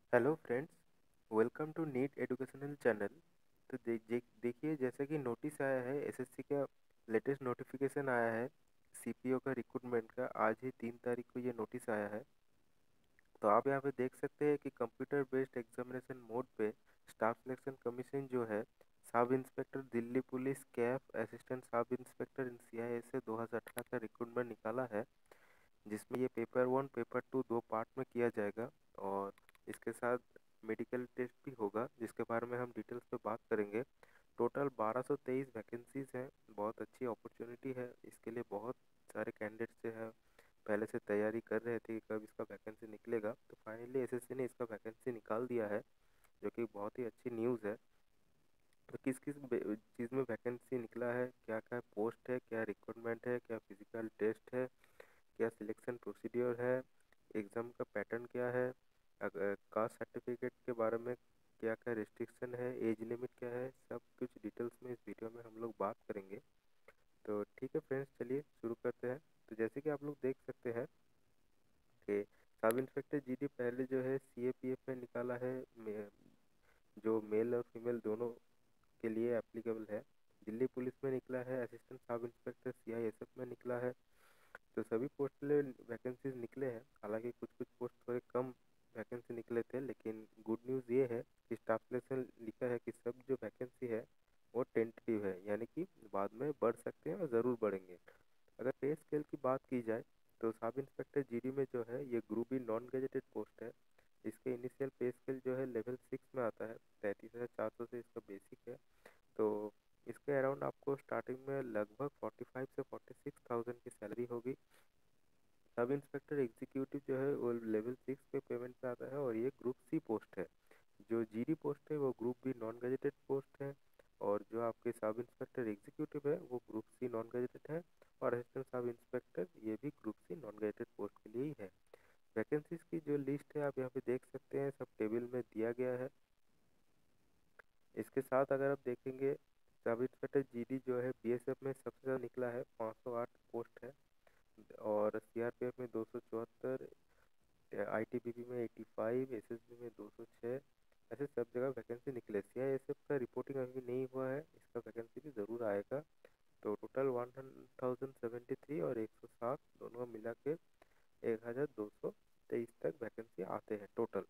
Hello friends, welcome to NEET educational channel. तो देखिए, जैसा कि नोटिस आया है, एसएससी का लेटेस्ट नोटिफिकेशन आया है सीपीओ का रिक्रूटमेंट का। आज ही 3 तारीख को ये नोटिस आया है। तो आप यहाँ पे देख सकते हैं कि कंप्यूटर बेस्ड एग्जामिनेशन मोड पे स्टाफ सिलेक्शन कमीशन जो है sub inspector Delhi police CAPF assistant sub inspector in CIA से 2018 का रिक्रूटमेंट निकाला है, जिसमें ये पेपर 1 पेपर 2 दो पार्ट में किया जाएगा। और इसके साथ मेडिकल टेस्ट भी होगा, जिसके बारे में हम डिटेल्स पे बात करेंगे। टोटल 1223 वैकेंसीज हैं। बहुत अच्छी अपॉर्चुनिटी है। इसके लिए बहुत सारे कैंडिडेट्स जो है पहले से तैयारी कर रहे थे कि कब इसका वैकेंसी निकलेगा, तो फाइनली एसएससी ने इसका वैकेंसी निकाल दिया है, जो कि बहुत ही अच्छी न्यूज़ है। तो किस किस चीज़ में वैकेंसी निकला है, क्या क्या पोस्ट है, क्या रिक्वायरमेंट है, क्या फिजिकल टेस्ट है, क्या सिलेक्शन प्रोसीड्योर है, एग्ज़ाम का पैटर्न क्या है, अगर कास्ट सर्टिफिकेट के बारे में क्या क्या रिस्ट्रिक्शन है, एज लिमिट क्या है, सब कुछ डिटेल्स में इस वीडियो में हम लोग बात करेंगे। तो ठीक है फ्रेंड्स, चलिए शुरू करते हैं। तो जैसे कि आप लोग देख सकते हैं कि सब इंस्पेक्टर जीडी पहले जो है सीएपीएफ में निकाला है, जो मेल और फीमेल दोनों के लिए एप्लीकेबल है। दिल्ली पुलिस में निकला है, असिस्टेंट सब इंस्पेक्टर सीआईएसएफ में निकला है। तो सभी पोस्ट के लिए वैकेंसीज निकले हैं। हालांकि कुछ कुछ पोस्ट थोड़े कम वैकेंसी निकले थे, लेकिन गुड न्यूज़ ये है कि स्टाफ सिलेक्शन लिखा है कि सब जो वैकेंसी है वो टेंटेटिव है, यानी कि बाद में बढ़ सकते हैं और ज़रूर बढ़ेंगे। अगर पे स्केल की बात की जाए तो सब इंस्पेक्टर जीडी में जो है ये group B non gazetted post है। इसके इनिशियल पे स्केल जो है लेवल 6 में आता है, 33,400 से इसका बेसिक है। तो इसके अराउंड आपको स्टार्टिंग में लगभग 45 से 46,000 की सैलरी होगी। सब इंस्पेक्टर एग्जीक्यूटिव जो है वो लेवल 6 पे पेमेंट पे आता है, और ये ग्रुप सी पोस्ट है। जो जीडी पोस्ट है वो group B non gazetted post है, और जो आपके सब इंस्पेक्टर एग्जीक्यूटिव है वो ग्रुप सी नॉन गेजेटेड है, और असिस्टेंट सब इंस्पेक्टर ये भी group C non gazetted post के लिए ही है। वैकेंसीज की जो लिस्ट है आप यहाँ पे देख सकते हैं, सब टेबल में दिया गया है। इसके साथ अगर आप देखेंगे, सब इंस्पेक्टर जीडी जो है बीएसएफ में सबसे ज़्यादा निकला है, 508 पोस्ट है। और सीआरपीएफ में 274, आईटीबीपी में 85, एसएसबी में 206। ऐसे सब जगह वैकेंसी निकले। सीआईएसएफ का रिपोर्टिंग अभी नहीं हुआ है, इसका वैकेंसी भी ज़रूर आएगा। तो टोटल 1073 और 107 दोनों मिला के 1223 तक वैकेंसी आते हैं टोटल।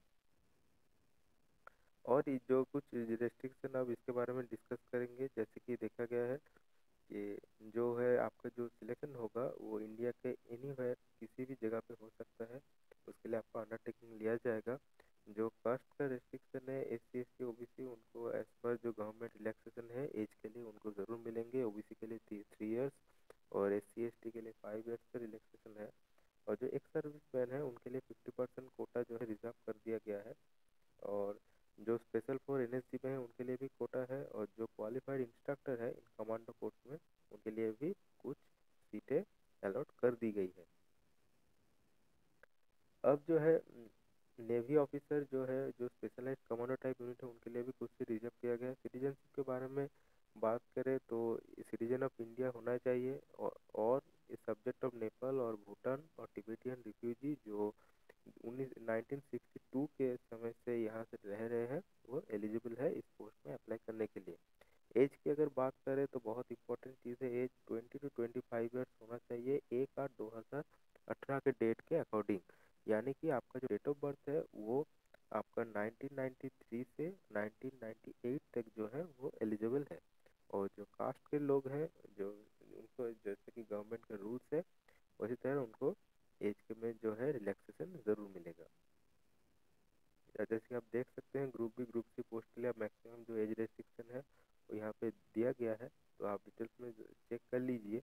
और ये जो कुछ रेस्ट्रिक्शन अब इसके बारे में डिस्कस करेंगे, जैसे कि देखा गया है कि जो है आपका जो सिलेक्शन होगा वो इंडिया के एनीवेयर किसी भी जगह पे हो सकता है। उसके लिए आपको अंडरटेकिंग लिया जाएगा। जो कास्ट का रेस्ट्रिक्शन है, S C S T OBC, उनको एज पर जो गवर्नमेंट रिलैक्सेशन है एज के लिए उनको ज़रूर मिलेंगे। ओबीसी के लिए 3 इयर्स और एस सी एस टी के लिए 5 इयर्स का रिलैक्सेशन है। और जो एक्स सर्विस मैन है उनके लिए 50% कोटा जो है रिजर्व कर दिया गया है। और जो स्पेशल फोर एनएसजी में है उनके लिए भी कोटा है, और जो क्वालिफाइड इंस्ट्रक्टर है इन कमांडो कोर्स में उनके लिए भी कुछ सीटें अलॉट कर दी गई है। अब जो है नेवी ऑफिसर जो है, जो स्पेशलाइज्ड कमांडो टाइप यूनिट है, उनके लिए भी कुछ रिजर्व किया गया है। सिटीजनशिप के बारे में बात करें तो सिटीजन ऑफ इंडिया होना चाहिए, और इस सब्जेक्ट ऑफ नेपाल और भूटान और तिब्बतियन रिफ्यूजी जो 1962 के समय से यहाँ से रह रहे हैं वो एलिजिबल है इस पोस्ट में अप्लाई करने के लिए। एज की अगर बात करें तो बहुत इंपॉर्टेंट चीज़ है, एज 20 to 25 ईयर्स होना चाहिए 1/8/2018 के डेट के अकॉर्डिंग। यानी कि आपका जो डेट ऑफ बर्थ है वो आपका 1993 से 1998 तक जो है वो एलिजिबल है। और जो कास्ट के लोग हैं, जो उनको जैसे कि गवर्नमेंट का रूल्स है उसी तरह उनको एज के में जो है रिलैक्सेशन ज़रूर मिलेगा। जैसे कि आप देख सकते हैं, group B group C post के लिए मैक्सिमम जो एज रेस्ट्रिक्शन है वो यहाँ पे दिया गया है, तो आप डिटेल्स में चेक कर लीजिए।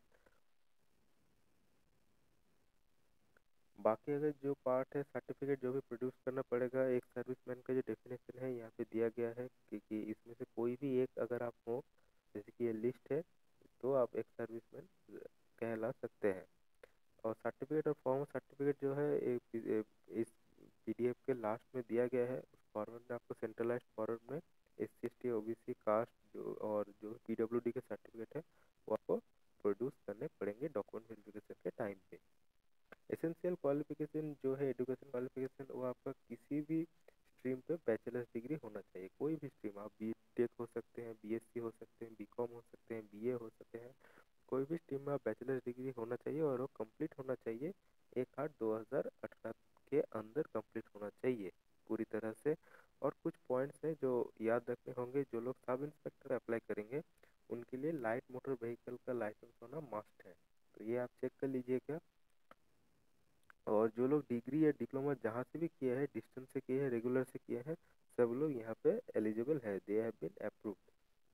बाकी अगर जो पार्ट है सर्टिफिकेट जो भी प्रोड्यूस करना पड़ेगा, एक सर्विसमैन का जो डेफिनेशन है यहाँ पे दिया गया है कि इसमें से कोई भी एक अगर आप हो, जैसे कि ये लिस्ट है, तो आप एक सर्विसमैन कहला सकते हैं। और सर्टिफिकेट और फॉर्म सर्टिफिकेट जो है इस पीडीएफ के लास्ट में दिया गया है। उस फॉर्मेट में आपको सेंट्रलाइज्ड फॉर्मेट में S C S T OBC caste जो और जो पीडब्ल्यूडी के सर्टिफिकेट है वो आपको प्रोड्यूस करने पड़ेंगे डॉक्यूमेंट वेरिफिकेशन के टाइम पे। एसेंशियल क्वालिफिकेशन जो है एजुकेशन क्वालिफिकेशन, वो आपका किसी भी स्ट्रीम पे बैचलर्स डिग्री होना चाहिए। कोई भी स्ट्रीम, आप बीटेक हो सकते हैं, बीएससी हो सकते हैं, बीकॉम हो सकते हैं, बीए हो सकते हैं, कोई भी स्ट्रीम में आप बैचलर्स डिग्री होना चाहिए और वो कंप्लीट होना चाहिए 1/8/2018 के अंदर कंप्लीट होना चाहिए पूरी तरह से। और कुछ पॉइंट्स हैं जो याद रखने होंगे। जो लोग सब इंस्पेक्टर अप्लाई करेंगे उनके लिए लाइट मोटर व्हीकल का लाइसेंस होना मस्ट है, तो ये आप चेक कर लीजिएगा। और जो लोग डिग्री या डिप्लोमा जहाँ से भी किए हैं, डिस्टेंस से किए हैं, रेगुलर से किए हैं, सब लोग यहाँ पे एलिजिबल है, दे हैव बीन अप्रूव्ड।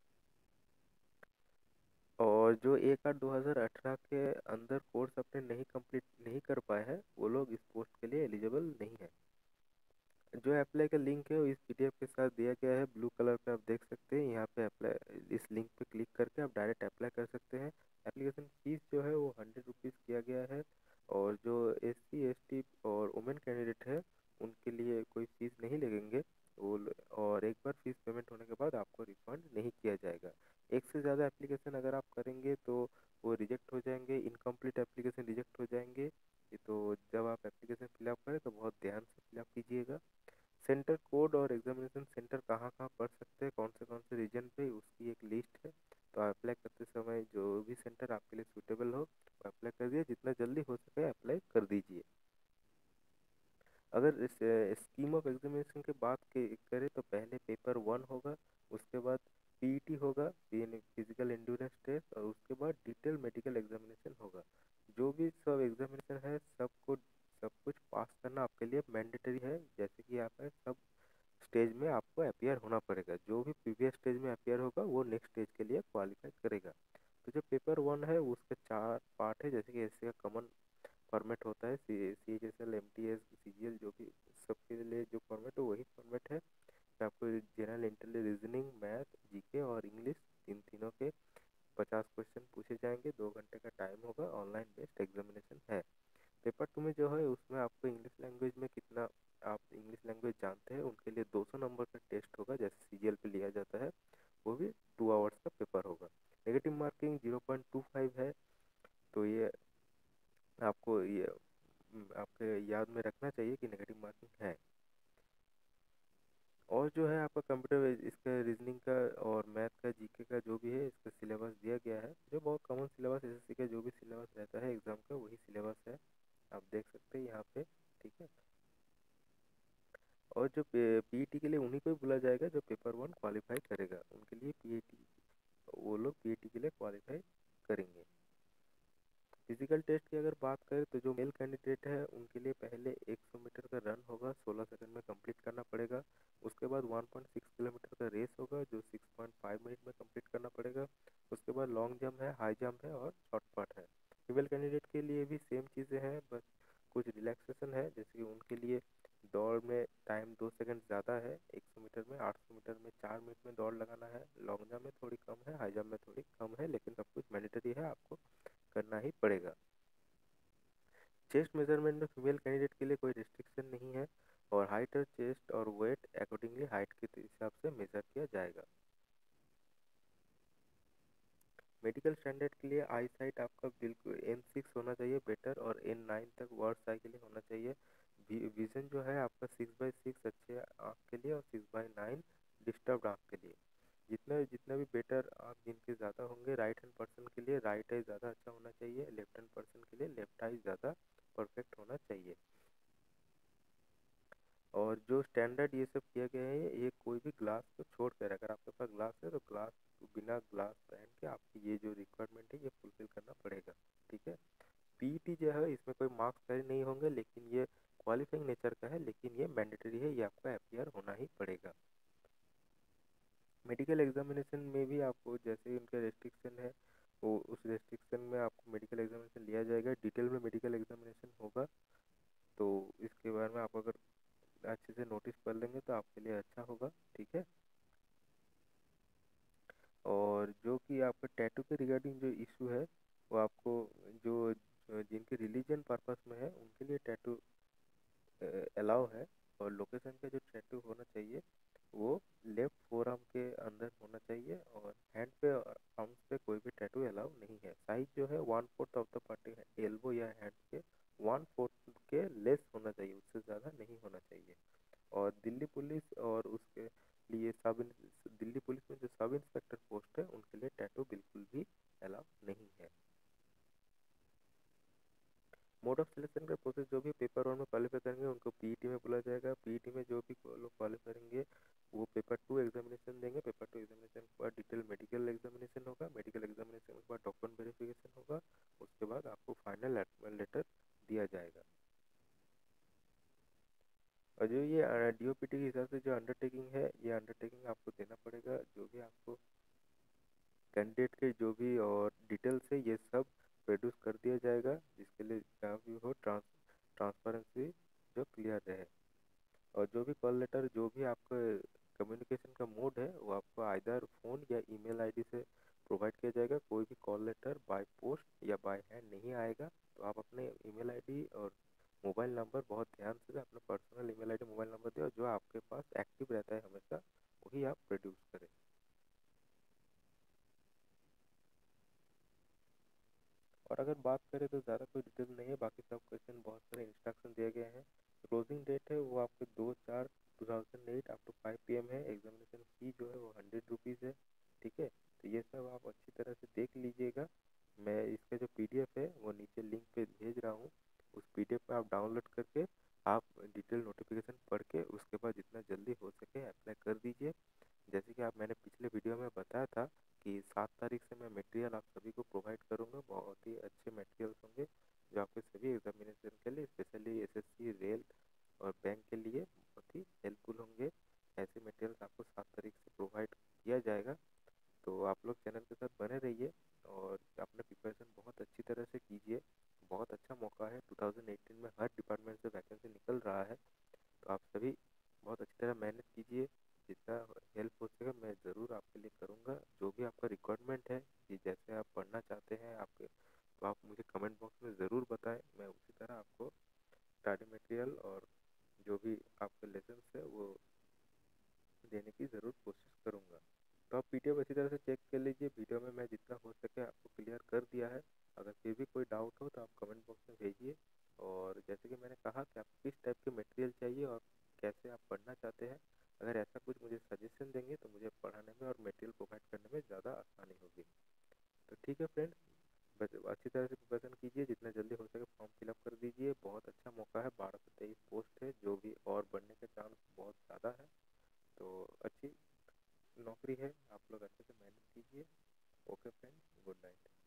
और जो 1/8/2018 के अंदर कोर्स अपने नहीं कंप्लीट नहीं कर पाए हैं वो लोग इस पोस्ट के लिए एलिजिबल नहीं है। जो अप्लाई का लिंक है वो इस पीडीएफ के साथ दिया गया है, ब्लू कलर पे आप देख सकते हैं। यहाँ पे अप्लाई, इस लिंक पे क्लिक करके आप डायरेक्ट अप्लाई कर सकते हैं। एप्लीकेशन फीस जो है वो 100 रुपीज़ किया गया है। और जो SC ST और वुमेन कैंडिडेट है उनके लिए कोई फीस नहीं लगेंगे और एक बार फीस पेमेंट होने के बाद आपको रिफंड नहीं किया जाएगा। एक से ज़्यादा एप्लीकेशन अगर आप करेंगे तो वो रिजेक्ट हो जाएंगे, इनकम्प्लीट एप्लीकेशन रिजेक्ट हो जाएंगे। ये तो जब आप एप्लीकेशन फिलअप करें तो बहुत ध्यान से फिलअप कीजिएगा। सेंटर कोड और एग्जामिनेशन सेंटर कहाँ कहाँ पढ़ सकते हैं, कौन से रीजन पे, उसकी एक लिस्ट है। तो अप्लाई करते समय जो भी सेंटर आपके लिए सूटेबल हो अप्लाई कर दिए, जितना जल्दी हो सके अप्लाई कर दीजिए। अगर इस स्कीम ऑफ एग्जामिनेशन के बात करें तो पहले पेपर 1 होगा, उसके बाद पीईटी होगा, यानी फिजिकल एंड्योरेंस टेस्ट, और उसके बाद डिटेल मेडिकल एग्जामिनेशन होगा। जो भी सब एग्जामिनेशन है सब कुछ पास करना आपके लिए मैंडेटरी है। जैसे कि आप सब स्टेज में आपको अपियर होना पड़ेगा, जो भी प्रीवियस स्टेज में अपियर होगा वो नेक्स्ट स्टेज के लिए क्वालिफाई करेगा। तो जो पेपर 1 है उसके 4 पार्ट है, जैसे कि एससी का कॉमन फॉर्मेट होता है, CHSL MTS CGL, जो भी सबके लिए जो फॉर्मेट है वही फॉर्मेट है। तो आपको general intelligence, reasoning, math, GK और इंग्लिश तीनों के 50 क्वेश्चन पूछे जाएंगे। 2 घंटे का टाइम होगा, ऑनलाइन बेस्ड एग्जामिनेशन है। पेपर 2 में जो है उसमें आपको इंग्लिश लैंग्वेज में कितना आप इंग्लिश लैंग्वेज जानते हैं उनके लिए 200 नंबर का टेस्ट होगा, जैसे सीजीएल पे लिया जाता है। वो भी 2 आवर्स का पेपर होगा। नेगेटिव मार्किंग 0.25 है। तो ये आपके याद में रखना चाहिए कि नेगेटिव मार्किंग है। और जो है आपका कंप्यूटर, इसका रीजनिंग का और मैथ का, जीके का जो भी है इसका सिलेबस दिया गया है, जो बहुत कॉमन सिलेबस एसएससी का जो भी सिलेबस रहता है एग्जाम का वही सिलेबस है, आप देख सकते हैं यहाँ पे। ठीक है। और जो पीईटी के लिए उन्हीं को ही बुला जाएगा जो पेपर 1 क्वालिफाई करेगा, उनके लिए पीईटी, वो लोग पीईटी के लिए क्वालिफाई करेंगे। फिजिकल टेस्ट की अगर बात करें तो जो मेल कैंडिडेट है उनके लिए पहले 100 मीटर का रन होगा, 16 सेकंड में कंप्लीट करना पड़ेगा। उसके बाद 1.6 किलोमीटर का रेस होगा जो 6.5 मिनट में कंप्लीट करना पड़ेगा। उसके बाद लॉन्ग जंप है, हाई जंप है और शॉर्ट पुट है। फीमेल कैंडिडेट के लिए भी सेम चीज़ें हैं, बस कुछ रिलैक्सेशन है, जैसे कि उनके लिए दौड़ में टाइम 2 सेकंड ज़्यादा है। 100 मीटर में 800 मीटर में 4 मिनट में दौड़ लगाना है। लॉन्ग जंप में थोड़ी कम है, हाई जंप में थोड़ी कम है, लेकिन सब कुछ मैंडेटरी है, आपको करना ही पड़ेगा। चेस्ट मेजरमेंट में फीमेल कैंडिडेट के लिए कोई रिस्ट्रिक्शन नहीं है और हाइट और चेस्ट और वेट अकॉर्डिंगली हाइट के हिसाब से मेजर किया जाएगा। मेडिकल स्टैंडर्ड के लिए आई साइट आपका बिल्कुल N6 होना चाहिए बेटर, और N9 तक वर्ड आई के लिए होना चाहिए। विजन जो है आपका 6/6 अच्छे आँख के लिए और 6/9 डिस्टर्ब आँख के लिए। जितना भी बेटर आँख जिनके ज़्यादा होंगे, राइट हैंड पर्सन के लिए राइट आई ज़्यादा अच्छा होना चाहिए, लेफ्ट हैंड पर्सन के लिए लेफ्ट आई ज़्यादा परफेक्ट होना चाहिए। और जो स्टैंडर्ड ये सब किया गया है, ये कोई भी ग्लास को छोड़ कर, अगर आपके पास ग्लास है तो ग्लास, बिना ग्लास पहन के आपकी ये जो रिक्वायरमेंट है ये फुलफिल करना पड़ेगा। ठीक है। पीईटी जो है इसमें कोई मार्क्स तय नहीं होंगे, लेकिन ये क्वालिफाइंग नेचर का है, लेकिन ये मैंडेटरी है, ये आपका अपियर होना ही पड़ेगा। मेडिकल एग्जामिनेशन में भी आपको जैसे ही उनके रेस्ट्रिक्शन है, वो उस रेस्ट्रिक्शन में आपको मेडिकल एग्जामिनेशन लिया जाएगा। डिटेल में मेडिकल एग्जामिनेशन होगा, तो इसके बारे में आप अगर अच्छे से नोटिस कर लेंगे तो आपके लिए अच्छा होगा। ठीक है। और जो कि आपका टैटू के रिगार्डिंग जो इशू है वो आपको, जो जिनके रिलीजन पर्पस में है उनके लिए टैटू अलाउ है। और लोकेशन का जो टैटू होना चाहिए वो लेफ्ट फोर आर्म के अंदर होना चाहिए, और हैंड पे आर्म्स पे कोई भी टैटू अलाउ नहीं है। साइज जो है 1/4 ऑफ द पार्टी है, एल्बो या हैंड के 1/4 के लेस होना चाहिए, उससे ज़्यादा नहीं होना चाहिए। और दिल्ली पुलिस और उसके लिए दिल्ली पुलिस में जो सब इंस्पेक्टर पोस्ट है उनके लिए टैटू बिल्कुल भी अलाउ नहीं है। मोड ऑफ सिलेक्शन का प्रोसेस, जो भी पेपर वन में क्वालिफाई करेंगे उनको पीईटी में बुलाया जाएगा। पीईटी में जो भी लोग क्वालिफाई करेंगे वो पेपर टू एग्जामिनेशन देंगे। पेपर टू एग्जामिनेशन के बाद डिटेल मेडिकल एग्जामिनेशन होगा। मेडिकल एग्जामिनेशन के बाद डॉक्यूमेंट वेरिफिकेशन होगा। उसके बाद आपको फाइनल लेटर दिया जाएगा। और जो ये डीओपीटी के हिसाब से जो अंडरटेकिंग है, ये अंडरटेकिंग आपको देना पड़ेगा। जो भी आपको कैंडिडेट के जो भी और डिटेल्स है ये सब प्रोड्यूस कर दिया जाएगा, जिसके लिए जहाँ भी हो ट्रांसपेरेंसी जो क्लियर रहे। और जो भी कॉल लेटर, जो भी आपका कम्युनिकेशन का मोड है वो आपको आइदर फ़ोन या ईमेल आईडी से प्रोवाइड किया जाएगा। कोई भी कॉल लेटर बाय पोस्ट या बाय हैंड नहीं आएगा। तो आप अपने ईमेल आईडी और मोबाइल नंबर बहुत ध्यान से अपना personal email ID mobile number दें, और जो आपके पास एक्टिव रहता है हमेशा वही आप प्रोड्यूस करें। और अगर बात करें तो ज़्यादा कोई डिटेल नहीं है, बाकी सब क्वेश्चन बहुत सारे इंस्ट्रक्शन दिए गए हैं। क्लोजिंग डेट है वो आपके 2/4/2008 अप टू 5 PM है। एग्जामिनेशन फी जो है वो 100 रुपीज़ है। ठीक है, तो ये सब आप अच्छी तरह से देख लीजिएगा। मैं इसका जो PDF है वो नीचे लिंक पे भेज रहा हूँ। उस PDF पे आप डाउनलोड करके आप डिटेल नोटिफिकेशन पढ़ के उसके बाद जितना जल्दी हो सके अप्लाई कर दीजिए। जैसे कि मैंने पिछले वीडियो में बताया था कि 7 तारीख से मैं मटेरियल आप सभी को प्रोवाइड करूंगा। बहुत ही अच्छे मटेरियल्स होंगे जो आपके सभी एग्जामिनेशन के लिए, स्पेशली SSC रेल और बैंक के लिए बहुत ही हेल्पफुल होंगे। ऐसे मटेरियल्स आपको 7 तारीख से प्रोवाइड किया जाएगा। तो आप लोग चैनल के साथ बने रहिए और अपना प्रिपरेशन बहुत अच्छी तरह से कीजिए। बहुत अच्छा मौका है, 2018 में हर डिपार्टमेंट से वैकेंसी निकल रहा है। तो आप सभी बहुत अच्छी तरह मेहनत कीजिए। जितना हेल्प हो सके मैं ज़रूर आपके लिए करूँगा। जो भी आपका रिक्वायरमेंट है कि जैसे आप पढ़ना चाहते हैं आपके, तो आप मुझे कमेंट बॉक्स में ज़रूर बताएं। मैं उसी तरह आपको स्टडी मटेरियल और जो भी आपके लेसन्स है वो देने की ज़रूर कोशिश करूँगा। तो आप PDF अच्छी तरह से चेक कर लीजिए। वीडियो में मैं जितना हो सके आपको क्लियर कर दिया है। अगर फिर भी कोई डाउट हो तो आप कमेंट बॉक्स में भेजिए। और जैसे कि मैंने कहा कि आपको किस टाइप के मटेरियल चाहिए और कैसे आप पढ़ना चाहते हैं, अगर ऐसा कुछ मुझे सजेशन देंगे तो मुझे पढ़ाने में और मटेरियल प्रोवाइड करने में ज़्यादा आसानी होगी। तो ठीक है फ्रेंड्स, बस अच्छी तरह से प्रिपरेशन कीजिए। जितना जल्दी हो सके फॉर्म फिलअप कर दीजिए। बहुत अच्छा मौका है, 12 से 23 पोस्ट है, जो भी और बढ़ने के चांस बहुत ज़्यादा है। तो अच्छी नौकरी है, आप लोग अच्छे से मेहनत कीजिए। Okay friends, good night.